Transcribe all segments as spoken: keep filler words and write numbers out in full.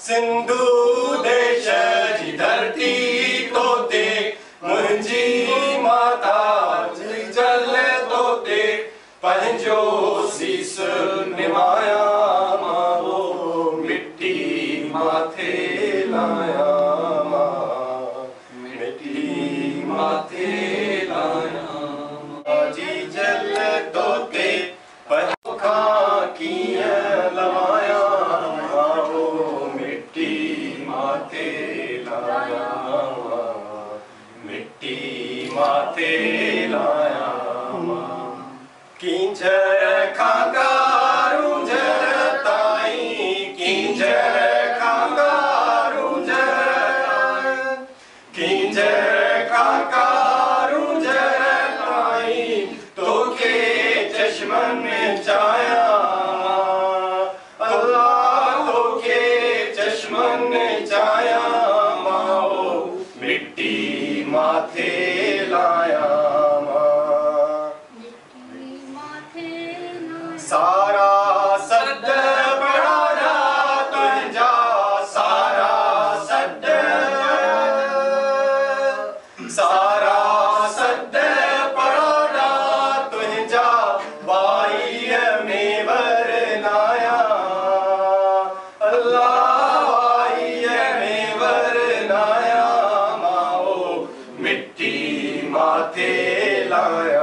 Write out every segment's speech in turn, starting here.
सिंधु देश जी धरती तोते मुंहिंजी माता जल तोते पंहिंजो सीस निमाया मां मिट्टी माथे लाया मिट्टी माथे लाया जी जल तोते पंहिंजो कीअं लवाया मिट्टी माथे लाया मिट्टी माथे लाया किंजर खांगारू जर ताई किंजर खांगारू जर किंजर खांगारू जर ताई तोखे चश्मन में चाया अल्लाह तोखे चश्मन में चाया माओ मिट्टी माथे लाया सारा सद पढ़ाना तुझा सारा सद सारा सद पढ़ाना तुझा बाई में वरनाया अल्लाह बाई में वरनाया माओ मिट्टी माथे लाया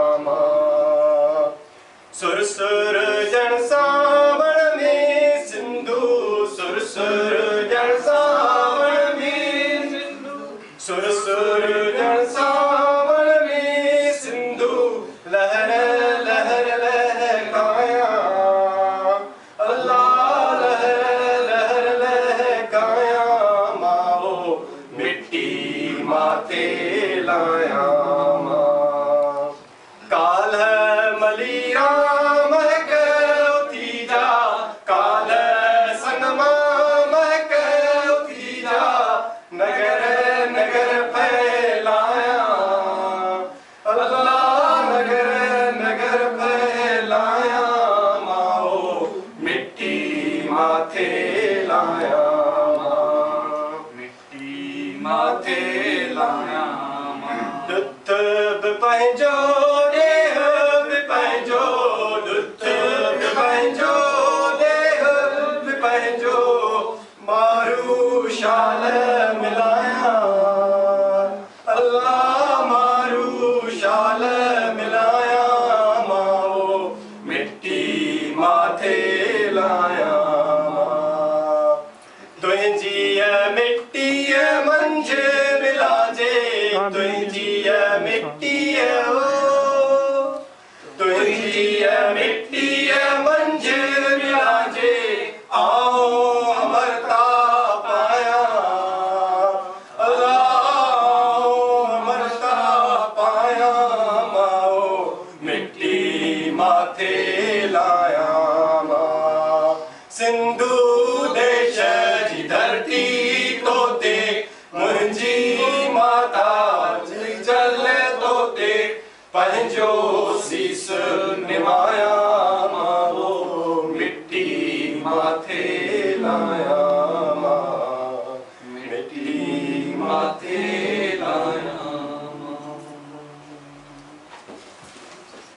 सुर सुर जन सावण में सिंधु सुर सुर जन सावण में सिंधु सुर सुर जन सावण में सिंधु लहर लहर लहकाया अल्लाह लहर लहर लहकाया माओ मिट्टी माथे लाया काल मलीरा नगर नगर फैलाया अल्लाह नगर नगर फैलाया माओ मिट्टी माथे लाया मिट्टी माथे लाया दुथ बि पंहिंजो देह बि पंहिंजो दुथ बि पंहिंजो देह बि पंहिंजो मारू शाल मिलाया अल्लाह मारू शाल मिलाया माओ मिट्टी माथे लाया तुंहिंजी मिट्टी मंझ मिलाजे तुंहिंजी मिट्टी तुंहिंजी मिट्टी मंझ मिलाजे आओ अमरता पाया अल्लाह अमरता पाया माओ मिट्टी माथे लाया सिंधु देश जी धरती तोते मुंहिंजी माता जल तोते पंहिंजो सीस निमाया